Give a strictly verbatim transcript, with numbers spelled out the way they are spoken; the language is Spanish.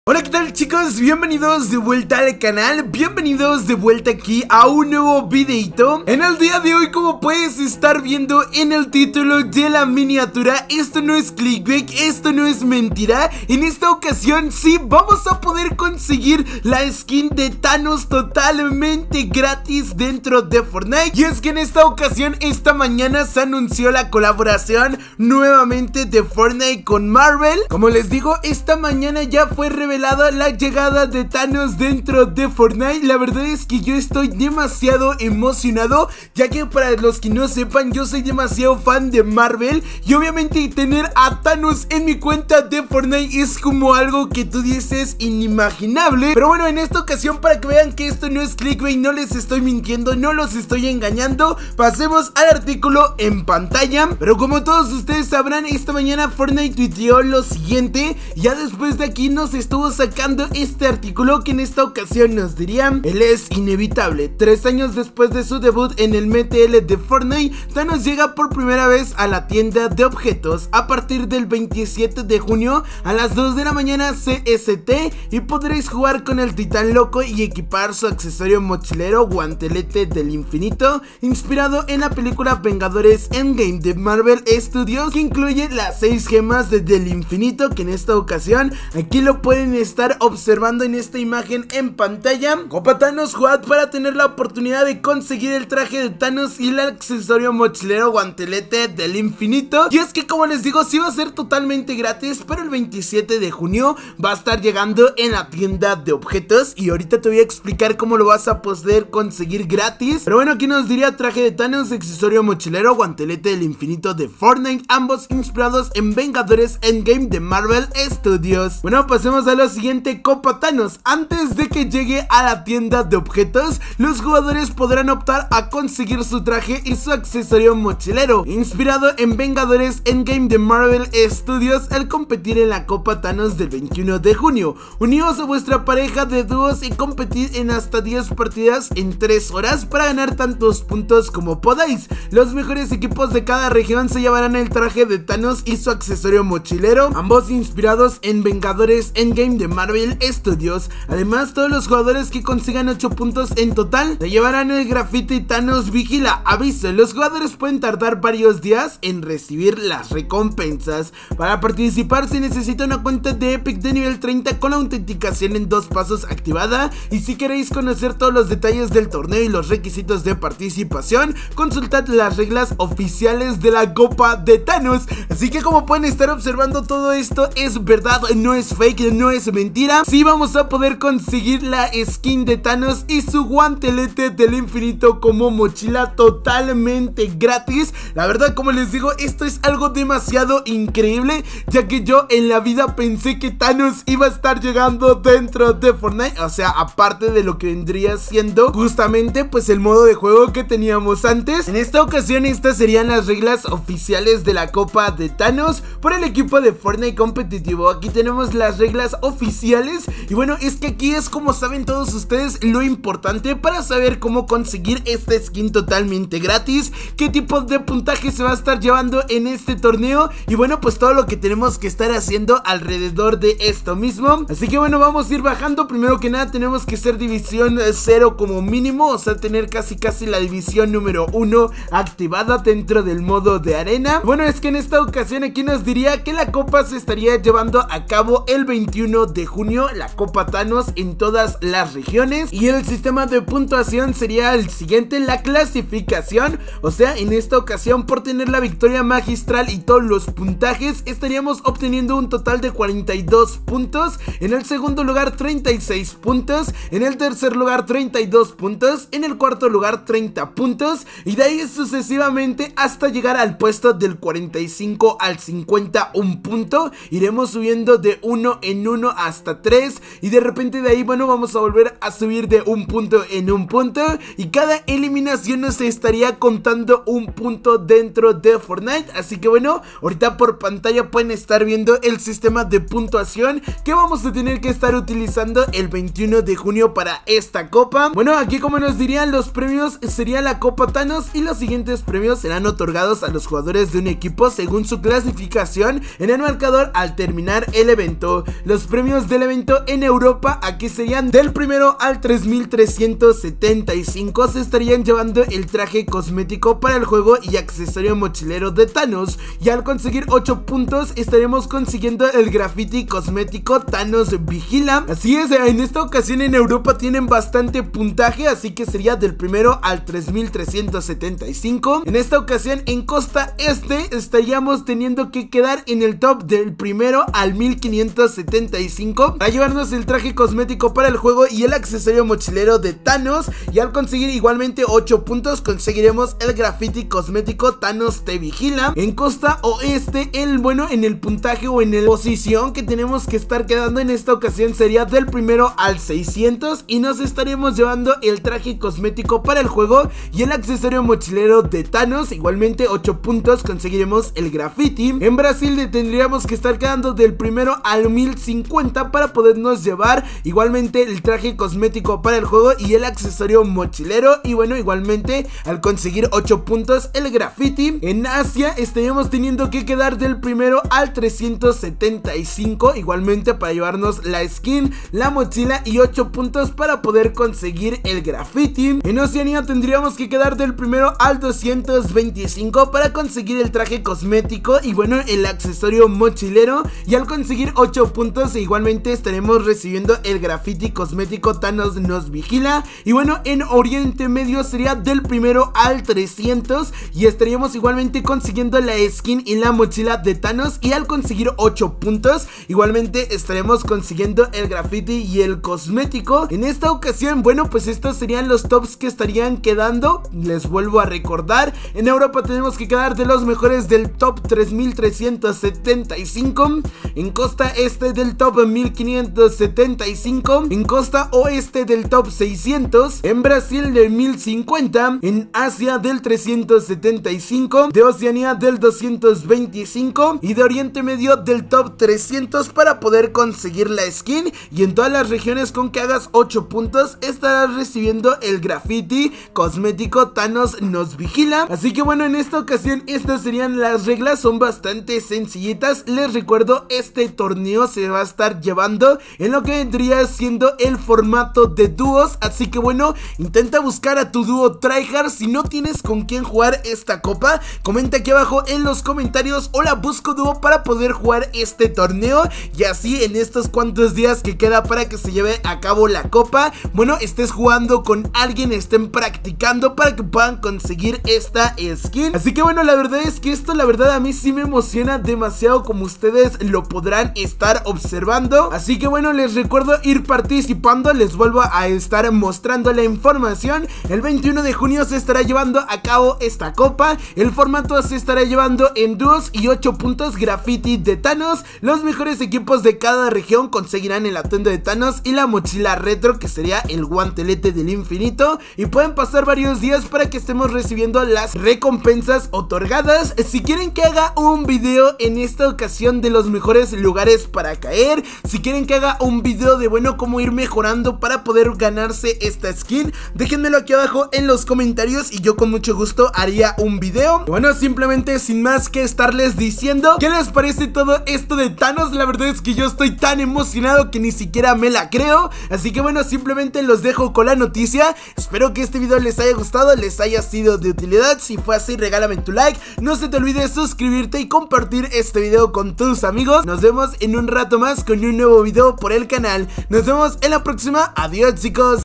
Hola, ¿qué tal, chicos? Bienvenidos de vuelta al canal, bienvenidos de vuelta aquí a un nuevo videito. En el día de hoy, como puedes estar viendo en el título de la miniatura, esto no es clickbait, esto no es mentira. En esta ocasión sí vamos a poder conseguir la skin de Thanos totalmente gratis dentro de Fortnite. Y es que en esta ocasión, esta mañana se anunció la colaboración nuevamente de Fortnite con Marvel. Como les digo, esta mañana ya fue revelado la llegada de Thanos dentro de Fortnite. La verdad es que yo estoy demasiado emocionado, ya que para los que no sepan, yo soy demasiado fan de Marvel. Y obviamente tener a Thanos en mi cuenta de Fortnite es como algo que tú dices inimaginable. Pero bueno, en esta ocasión, para que vean que esto no es clickbait, no les estoy mintiendo, no los estoy engañando, pasemos al artículo en pantalla. Pero como todos ustedes sabrán, esta mañana Fortnite tuiteó lo siguiente. Ya después de aquí nos estuvo sacando este artículo que en esta ocasión nos diría: él es inevitable. Tres años después de su debut en el M T L de Fortnite, Thanos llega por primera vez a la tienda de objetos a partir del veintisiete de junio a las dos de la mañana C S T, y podréis jugar con el titán loco y equipar su accesorio mochilero guantelete del infinito, inspirado en la película Vengadores Endgame de Marvel Studios, que incluye las seis gemas de del infinito, que en esta ocasión aquí lo pueden estar observando en esta imagen en pantalla. Copa Thanos, jugad para tener la oportunidad de conseguir el traje de Thanos y el accesorio mochilero guantelete del infinito. Y es que, como les digo, sí va a ser totalmente gratis, pero el veintisiete de junio va a estar llegando en la tienda de objetos, y ahorita te voy a explicar cómo lo vas a poder conseguir gratis. Pero bueno, aquí nos diría: traje de Thanos, accesorio mochilero, guantelete del infinito de Fortnite, ambos inspirados en Vengadores Endgame de Marvel Studios. Bueno, pasemos a lo siguiente. Copa Thanos. Antes de que llegue a la tienda de objetos, los jugadores podrán optar a conseguir su traje y su accesorio mochilero, inspirado en Vengadores Endgame de Marvel Studios, al competir en la Copa Thanos del veintiuno de junio. Uníos a vuestra pareja de dúos y competid en hasta diez partidas en tres horas para ganar tantos puntos como podáis. Los mejores equipos de cada región se llevarán el traje de Thanos y su accesorio mochilero, ambos inspirados en Vengadores Endgame de Marvel Studios. Además, todos los jugadores que consigan ocho puntos en total se llevarán el graffiti Thanos Vigila. Aviso: los jugadores pueden tardar varios días en recibir las recompensas. Para participar se necesita una cuenta de Epic de nivel treinta con la autenticación en dos pasos activada. Y si queréis conocer todos los detalles del torneo y los requisitos de participación, consultad las reglas oficiales de la Copa de Thanos. Así que, como pueden estar observando, todo esto es verdad, no es fake, no es mentira. Sí vamos a poder conseguir la skin de Thanos y su guantelete del infinito como mochila totalmente gratis. La verdad, como les digo, esto es algo demasiado increíble, ya que yo en la vida pensé que Thanos iba a estar llegando dentro de Fortnite. O sea, aparte de lo que vendría siendo justamente pues el modo de juego que teníamos antes. En esta ocasión, estas serían las reglas oficiales de la Copa de Thanos por el equipo de Fortnite competitivo. Aquí tenemos las reglas oficiales. Y bueno, es que aquí es, como saben todos ustedes, lo importante para saber cómo conseguir esta skin totalmente gratis, qué tipo de puntaje se va a estar llevando en este torneo, y bueno, pues todo lo que tenemos que estar haciendo alrededor de esto mismo. Así que bueno, vamos a ir bajando. Primero que nada tenemos que ser división cero como mínimo, o sea, tener casi casi la división número uno activada dentro del modo de arena. Bueno, es que en esta ocasión aquí nos diría que la copa se estaría llevando a cabo el veintiuno de junio, la Copa Thanos en todas las regiones, y el sistema de puntuación sería el siguiente: la clasificación, o sea, en esta ocasión, por tener la victoria magistral y todos los puntajes, estaríamos obteniendo un total de cuarenta y dos puntos. En el segundo lugar, treinta y seis puntos. En el tercer lugar, treinta y dos puntos. En el cuarto lugar, treinta puntos, y de ahí sucesivamente hasta llegar al puesto del cuarenta y cinco al cincuenta, un punto. Iremos subiendo de uno en uno hasta tres, y de repente de ahí, bueno, vamos a volver a subir de un punto en un punto, y cada eliminación nos estaría contando un punto dentro de Fortnite. Así que bueno, ahorita por pantalla pueden estar viendo el sistema de puntuación que vamos a tener que estar utilizando el veintiuno de junio para esta copa. Bueno, aquí, como nos dirían, los premios sería la Copa Thanos, y los siguientes premios serán otorgados a los jugadores de un equipo según su clasificación en el marcador al terminar el evento. Los premios del evento en Europa, aquí serían del primero al tres mil trescientos setenta y cinco. Se estarían llevando el traje cosmético para el juego y accesorio mochilero de Thanos, y al conseguir ocho puntos estaremos consiguiendo el graffiti cosmético Thanos Vigila. Así es, en esta ocasión en Europa tienen bastante puntaje, así que sería del primero al tres mil trescientos setenta y cinco. En esta ocasión en costa este estaríamos teniendo que quedar en el top del primero al mil quinientos setenta y cinco para llevarnos el traje cosmético para el juego y el accesorio mochilero de Thanos, y al conseguir igualmente ocho puntos conseguiremos el graffiti cosmético Thanos te vigila. En costa oeste, el bueno en el puntaje o en la posición que tenemos que estar quedando en esta ocasión sería del primero al seiscientos, y nos estaríamos llevando el traje cosmético para el juego y el accesorio mochilero de Thanos, igualmente ocho puntos conseguiremos el graffiti. En Brasil tendríamos que estar quedando del primero al mil cincuenta para podernos llevar igualmente el traje cosmético para el juego y el accesorio mochilero, y bueno, igualmente al conseguir ocho puntos el graffiti. En Asia estaríamos teniendo que quedar del primero al trescientos setenta y cinco, igualmente para llevarnos la skin, la mochila y ocho puntos para poder conseguir el graffiti. En Oceanía tendríamos que quedar del primero al doscientos veinticinco para conseguir el traje cosmético y bueno, el accesorio mochilero, y al conseguir ocho puntos igualmente estaremos recibiendo el graffiti cosmético Thanos nos vigila. Y bueno, en Oriente Medio sería del primero al trescientos y estaríamos igualmente consiguiendo la skin y la mochila de Thanos, y al conseguir ocho puntos igualmente estaremos consiguiendo el graffiti y el cosmético. En esta ocasión, bueno, pues estos serían los tops que estarían quedando. Les vuelvo a recordar, en Europa tenemos que quedar de los mejores del top tres mil trescientos setenta y cinco, en costa este del top mil quinientos setenta y cinco, en costa oeste del top seiscientos, en Brasil del mil cincuenta, en Asia del trescientos setenta y cinco, de Oceanía del doscientos veinticinco y de Oriente Medio del top trescientos para poder conseguir la skin. Y en todas las regiones con que hagas ocho puntos estarás recibiendo el graffiti cosmético Thanos nos vigila. Así que bueno, en esta ocasión estas serían las reglas, son bastante sencillitas. Les recuerdo, este torneo se va a estar llevando en lo que vendría siendo el formato de dúos, así que bueno, intenta buscar a tu dúo tryhard. Si no tienes con quién jugar esta copa, comenta aquí abajo en los comentarios: hola, busco dúo para poder jugar este torneo, y así en estos cuantos días que queda para que se lleve a cabo la copa, bueno, estés jugando con alguien, estén practicando para que puedan conseguir esta skin. Así que bueno, la verdad es que esto la verdad a mí sí me emociona demasiado, como ustedes lo podrán estar observando. Así que bueno, les recuerdo ir participando, les vuelvo a estar mostrando la información. El veintiuno de junio se estará llevando a cabo esta copa, el formato se estará llevando en dúos y ocho puntos graffiti de Thanos. Los mejores equipos de cada región conseguirán el atuendo de Thanos y la mochila retro, que sería el guantelete del infinito, y pueden pasar varios días para que estemos recibiendo las recompensas otorgadas. Si quieren que haga un video en esta ocasión de los mejores lugares para caer, si quieren que haga un video de bueno cómo ir mejorando para poder ganarse esta skin, déjenmelo aquí abajo en los comentarios y yo con mucho gusto haría un video. Bueno, simplemente sin más que estarles diciendo, ¿qué les parece todo esto de Thanos? La verdad es que yo estoy tan emocionado que ni siquiera me la creo. Así que bueno, simplemente los dejo con la noticia. Espero que este video les haya gustado, les haya sido de utilidad. Si fue así, regálame tu like, no se te olvide suscribirte y compartir este video con tus amigos. Nos vemos en un rato más con un nuevo video por el canal. Nos vemos en la próxima. Adiós, chicos.